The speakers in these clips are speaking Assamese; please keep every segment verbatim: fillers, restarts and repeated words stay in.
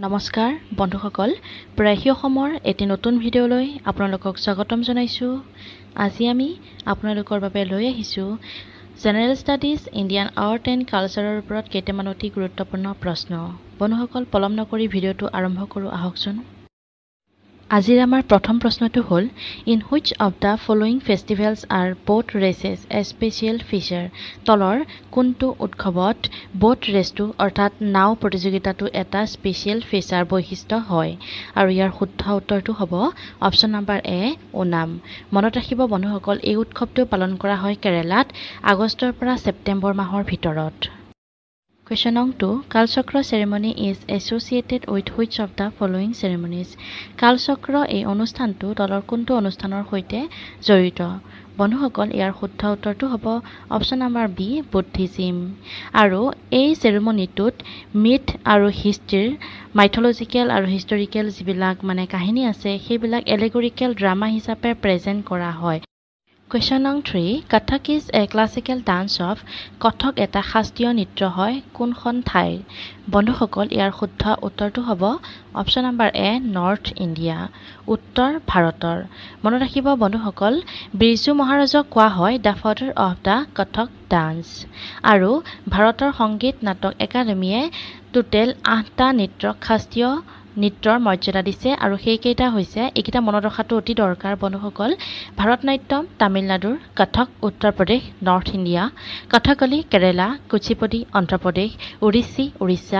নমস্কাৰ বন্ধুসকল প্ৰায়হি অসমৰ এটি নতুন ভিডিঅ'লৈ আপোনালোকক স্বাগতম জনাইছো। আজি আমি আপোনালোকৰ বাবে লৈ আহিছো general studies Indian art and কালচাৰৰ ওপৰত কেইটামান অতি গুৰুত্বপূৰ্ণ প্ৰশ্ন। বন্ধুসকল পলম নকৰি ভিডিঅ'টো আৰম্ভ কৰো আহকচোন। আজিৰ আমাৰ প্ৰথম প্ৰশ্নটো হ'ল in which of the following festivals are boat races a special feature. তলৰ কোনটো উৎসৱত বোট ৰেচটো অৰ্থাৎ নাও প্ৰতিযোগিতাটো এটা স্পেচিয়েল ফিচাৰ বৈশিষ্ট্য হয়। আৰু ইয়াৰ শুদ্ধ উত্তৰটো হ'ব অপশ্যন নম্বৰ এ ওনাম। মনত ৰাখিব বন্ধুসকল এই উৎসৱটো পালন কৰা হয় কেৰালাত আগষ্টৰ পৰা ছেপ্টেম্বৰ মাহৰ ভিতৰত। Question number two. Kalchakra ceremony is associated with which of the following ceremonies? Kalchakra এই অনুষ্ঠানটো দলৰ কোনটো অনুষ্ঠানৰ সৈতে জড়িত? বন্ধুসকল ইয়াৰ শুদ্ধ উত্তৰটো হ'ব অপশ্যন নম্বৰ বি বুদ্ধিজিম। আৰু এই চেৰেমনিটোত মিথ আৰু হিষ্ট্ৰীৰ মাইথলজিকেল আৰু হিষ্টৰিকেল যিবিলাক মানে কাহিনী আছে সেইবিলাক এলেগৰিকেল ড্ৰামা হিচাপে প্ৰেজেণ্ট কৰা হয়। Question number three. Kathak is a classical dance of Kathak এটা শাস্ত্ৰীয় নৃত্য হয় কোনখন ঠাইৰ? বন্ধুসকল ইয়াৰ শুদ্ধ উত্তৰটো হ'ব option number A North India উত্তৰ ভাৰতৰ। মনত ৰাখিব বন্ধুসকল বিৰজু মহাৰাজক কোৱা হয় the father of the Kathak dance. আৰু ভাৰতৰ সংগীত নাটক একাডেমীয়ে টোটেল আঠটা নৃত্যক শাস্ত্ৰীয় নৃত্যৰ মৰ্যাদা দিছে আৰু সেইকেইটা হৈছে এইকেইটা মনত ৰখাটো অতি দৰকাৰ বন্ধুসকল ভাৰত নাট্যম তামিলনাডুৰ কথক উত্তৰ প্ৰদেশ নৰ্থ ইণ্ডিয়া কথকলি কেৰেলা কুচিপুডি অন্ধ্ৰপ্ৰদেশ উৰিষ্যি উৰিষ্যা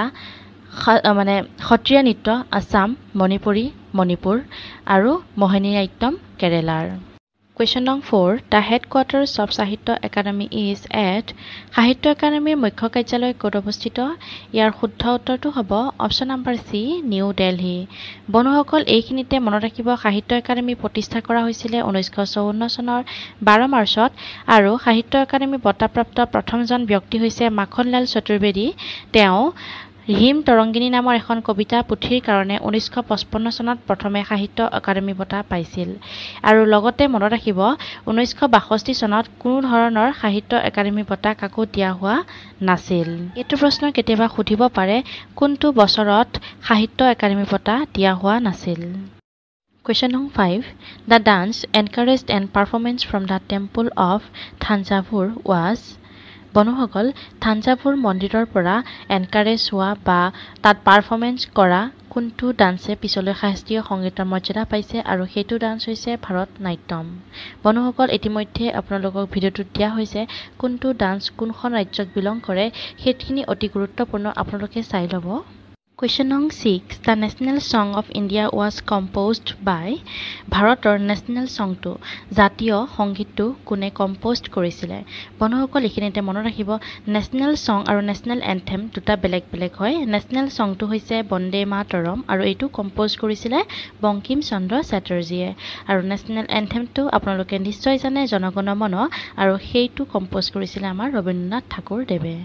মানে সত্ৰীয়া নৃত্য আসাম মণিপুৰী মণিপুৰ আৰু মোহিনী নাট্যম কেৰেলাৰ। Question number four. The headquarters of Sahitya Academy is at সাহিত্য একাডেমীৰ মুখ্য কাৰ্যালয় ক'ত অৱস্থিত? ইয়াৰ শুদ্ধ উত্তৰটো হ'ব option number C New Delhi. বন্ধুসকল এইখিনিতে মনত ৰাখিব সাহিত্য একাডেমী প্ৰতিষ্ঠা কৰা হৈছিলে ঊনৈছশ চৌৱন্ন চনৰ বাৰ মাৰ্চত আৰু সাহিত্য একাডেমী বঁটাপ্ৰাপ্ত প্ৰথমজন ব্যক্তি হৈছে মাখনলাল চতুৰ্বেদী। তেওঁ হিম তৰংগিনী নামৰ এখন কবিতা পুথিৰ কাৰণে ঊনৈছশ পঁচপন্ন চনত প্ৰথমে সাহিত্য একাডেমী বঁটা পাইছিল। আৰু লগতে মনত ৰাখিব ঊনৈছশ বাষষ্ঠি চনত কোনো ধৰণৰ সাহিত্য একাডেমী বঁটা কাকো দিয়া হোৱা নাছিল। এইটো প্ৰশ্ন কেতিয়াবা সুধিব পাৰে কোনটো বছৰত সাহিত্য একাডেমী বঁটা দিয়া হোৱা নাছিল। Question number five. The dance encouraged and performance from the temple of Thanjavur was বন্ধুসকল থাঞ্জাভুৰ মন্দিৰৰ পৰা এনকাৰেজ হোৱা বা তাত পাৰফৰ্মেঞ্চ কৰা কোনটো ডান্সে পিছলৈ শাস্ত্ৰীয় সংগীতৰ মৰ্যাদা পাইছে আৰু সেইটো ডান্স হৈছে ভাৰত নাট্যম। বন্ধুসকল ইতিমধ্যে আপোনালোকক ভিডিঅ'টোত দিয়া হৈছে কোনটো ডান্স কোনখন ৰাজ্যক বিলং কৰে সেইখিনি অতি গুৰুত্বপূৰ্ণ আপোনালোকে চাই ল'ব। Question number six. The national song of India was composed by ভাৰতৰ নেশ্যনেল সংটো জাতীয় সংগীতটো কোনে কম্প'জ কৰিছিলে? বন্ধুসকল এইখিনিতে মনত ৰাখিব নেশ্যনেল সং আৰু নেশ্যনেল এন্থেম দুটা বেলেগ বেলেগ হয়। নেশ্যনেল সংটো হৈছে বন্দে মাতৰম আৰু এইটো কম্প'জ কৰিছিলে বংকিম চন্দ্ৰ চেটাৰ্জীয়ে আৰু নেশ্যনেল এন্থেমটো আপোনালোকে নিশ্চয় জানে জনগণ মন আৰু সেইটো কম্প'জ কৰিছিলে আমাৰ ৰবীন্দ্ৰনাথ ঠাকুৰ দেৱে।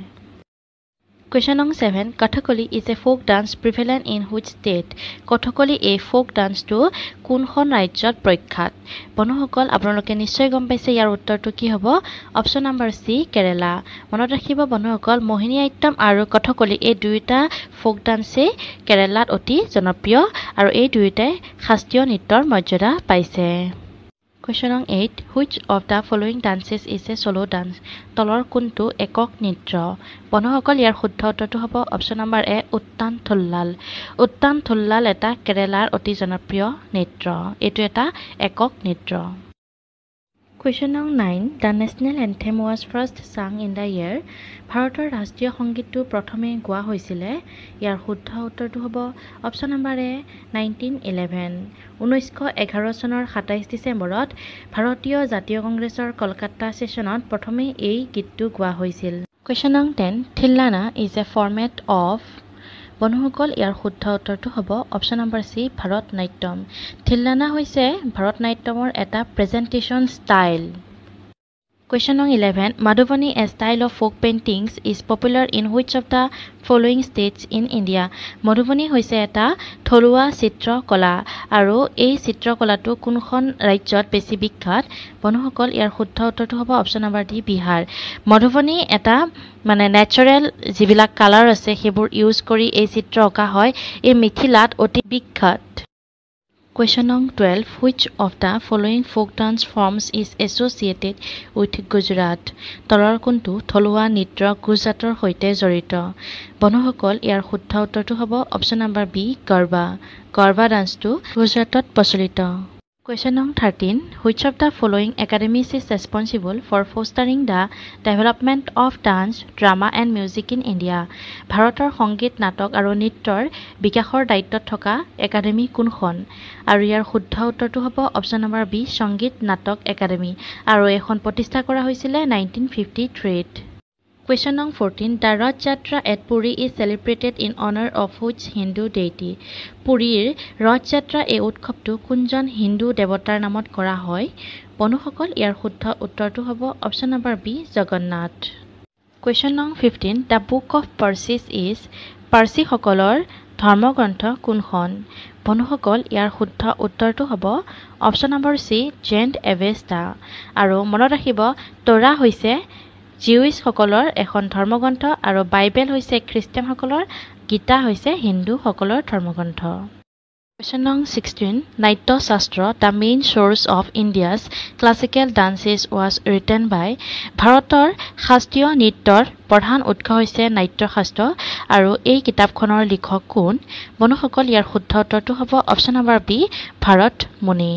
Question number seven. Kathakali is a folk dance prevalent in which state? Kathakali এই folk ডান্সটো কোনখন ৰাজ্যত প্ৰখ্যাত? বন্ধুসকল আপোনালোকে নিশ্চয় গম পাইছে ইয়াৰ উত্তৰটো কি হ'ব অপশ্যন নম্বৰ চি কেৰেলা। মনত ৰাখিব বন্ধুসকল মোহিনী নাট্যম আৰু কথকলি এই দুয়োটা folk ডান্সেই কেৰেলাত অতি জনপ্ৰিয় আৰু এই দুয়োটাই শাস্ত্ৰীয় নৃত্যৰ মৰ্যাদা পাইছে। Question number eight. Which of the following dances is a solo dance? তলৰ কোনটো একক নৃত্য? বন্ধুসকল ইয়াৰ শুদ্ধ উত্তৰটো হ'ব অপশ্যন নম্বৰ এ উত্তান থুল্লাল। উত্তান থুল্লাল এটা কেৰেলাৰ অতি জনপ্ৰিয় নৃত্য। এইটো এটা একক নৃত্য। Question number nine. The national anthem was first sung in the year. ভাৰতৰ ৰাষ্ট্ৰীয় সংগীতটো প্ৰথমে গোৱা হৈছিলে ইয়াৰ শুদ্ধ উত্তৰটো হ'ব option number A nineteen eleven. ঊনৈছশ এঘাৰ চনৰ সাতাইছ ডিচেম্বৰত ভাৰতীয় জাতীয় কংগ্ৰেছৰ কলকাতা ছেছনত প্ৰথমে এই গীতটো গোৱা হৈছিল। Question number ten. Thillana is a format of বন্ধুসকল ইয়াৰ শুদ্ধ উত্তৰটো হ'ব option number C Bharatanatyam. Thillana হৈছে ভাৰত নাট্যমৰ এটা presentation style. Question number eleven. Madhubani, a style of folk paintings, is popular in which of the following states in India? Madhubani hoise eta tholuwa chitra kala aru ei chitra kolato kunkhon rajyot beshi bikkhat bonohokol iar shuddha uttortu hobo option number D Bihar. Madhubani eta মানে ন্যাচারাল জিবিলাক কালার আছে হেবুর ইউজ করি এই চিত্র অঁকা হয় এই মিথিলাত অতি বিখ্যাত Question number twelve. Which of the following folk dance forms is associated with Gujarat? তলৰ কোনটো থলুৱা নৃত্য গুজৰাটৰ সৈতে জড়িত বন্ধুসকল ইয়াৰ শুদ্ধ উত্তৰটো হ'ব option number B Garba Garba ডান্সটো গুজৰাটত প্ৰচলিত Question number thirteen. Which of the following academies is responsible for fostering the development of dance, drama and music in India? ভাৰতৰ সংগীত নাটক আৰু নৃত্যৰ বিকাশৰ দায়িত্বত থকা একাডেমি কোনখন আৰু ইয়াৰ শুদ্ধ উত্তৰটো হ'ব অপচন নম্বৰ বি সংগীত নাটক একাডেমি আৰু এখন প্ৰতিষ্ঠা কৰা হৈছিল nineteen fifty-three to Question number fourteen. The Rath Yatra at Puri is celebrated in honor of which Hindu deity? Purir Rath Yatra এই উৎসৱটো কোনজন হিন্দু দেৱতাৰ নামত কৰা হয় বন্ধুসকল ইয়াৰ শুদ্ধ উত্তৰটো হ'ব option number B Jagannath Question number fifteen. The Book of Parsis is Parsi সকলৰ ধৰ্মগ্ৰন্থ কোনখন বন্ধুসকল ইয়াৰ শুদ্ধ উত্তৰটো হ'ব অপচন নম্বৰ সি জেণ্ট এভেষ্টা আৰু মনত ৰাখিব তোৰা হৈছে জিউইছ সকলৰ এখন ধৰ্মগ্ৰন্থ আৰু বাইবেল হৈছে খ্ৰীষ্টিয়ান সকলৰ গীতা হৈছে হিন্দু সকলৰ ধৰ্মগ্ৰন্থ Question number sixteen. Naitya Shastra, the main source of India's classical dances, was written by ভাৰতৰ শাস্ত্ৰীয় নৃত্যৰ প্ৰধান উৎস হৈছে নাট্য শাস্ত্ৰ আৰু এই কিতাপখনৰ লিখক কোন বন্ধুসকল ইয়াৰ শুদ্ধ উত্তৰটো হ'ব অপচন নম্বৰ বি ভাৰত মুনি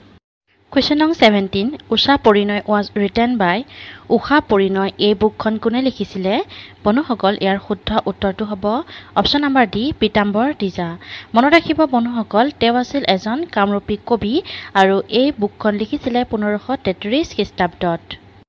Question number seventeen. Usha Porinoy was written by Usha Porinoy এই বুকখন কোনে লিখিছিলে বন্ধুসকল ইয়াৰ শুদ্ধ উত্তৰটো হ'ব অপচন নম্বৰ ডি পিতাম্বৰ দিজা মনত ৰাখিব বন্ধুসকল তেওঁ আছিল এজন কামৰূপী কবি আৰু এই বুকখন লিখিছিলে পোন্ধৰশ তেত্ৰিশ খ্ৰীষ্টাব্দত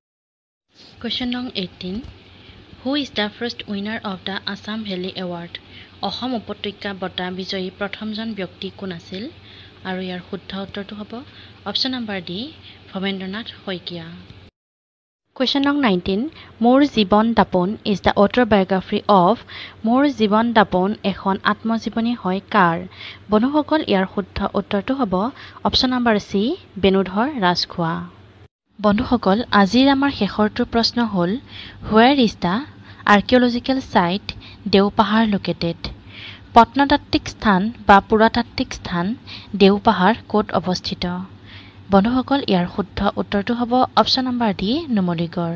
Question number eighteen. Who is the first winner of the Assam Valley Award? Assam উপত্যকা বঁটা বিজয়ী প্ৰথমজন ব্যক্তি কোন আছিল আৰু ইয়াৰ শুদ্ধ উত্তৰটো হ'ব option number D Bhabendranath Saikia Question number nineteen. মোৰ জীৱন দাপন is the autobiography of মোৰ জীৱন দাপন এখন আত্মজীৱনী হয় কাৰ বন্ধুসকল ইয়াৰ শুদ্ধ উত্তৰটো হ'ব option number C Benudhar Rajkhowa বন্ধুসকল আজিৰ আমাৰ শেষৰটো প্ৰশ্ন হ'ল Where is the archaeological site Deopahar located প্ৰত্নতাত্ত্বিক স্থান বা পুৰাতাত্ত্বিক স্থান দেওপাহাৰ ক'ত অৱস্থিত বন্ধুসকল ইয়াৰ শুদ্ধ উত্তৰটো হ'ব অপচন নম্বৰ ডি নুমলীগড়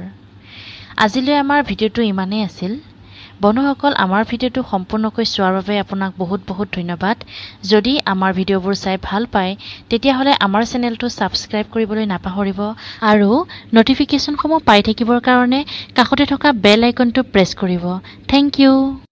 আজিলৈ আমাৰ ভিডিওটো ইমানেই আছিল বন্ধুসকল আমাৰ ভিডিওটো সম্পূৰ্ণকৈ চোৱাৰ বাবে আপোনাক বহুত বহুত ধন্যবাদ যদি আমাৰ ভিডিওবোৰ চাই ভাল পায় তেতিয়াহলে আমাৰ চেনেলটো সাবস্ক্ৰাইব কৰিবলৈ নাপাহৰিব আৰু নটিফিকেশনসমূহ পাই থাকিবৰ কাৰণে কাষতে থকা বেল আইকনটো প্ৰেছ কৰিব থ্যাংক ইউ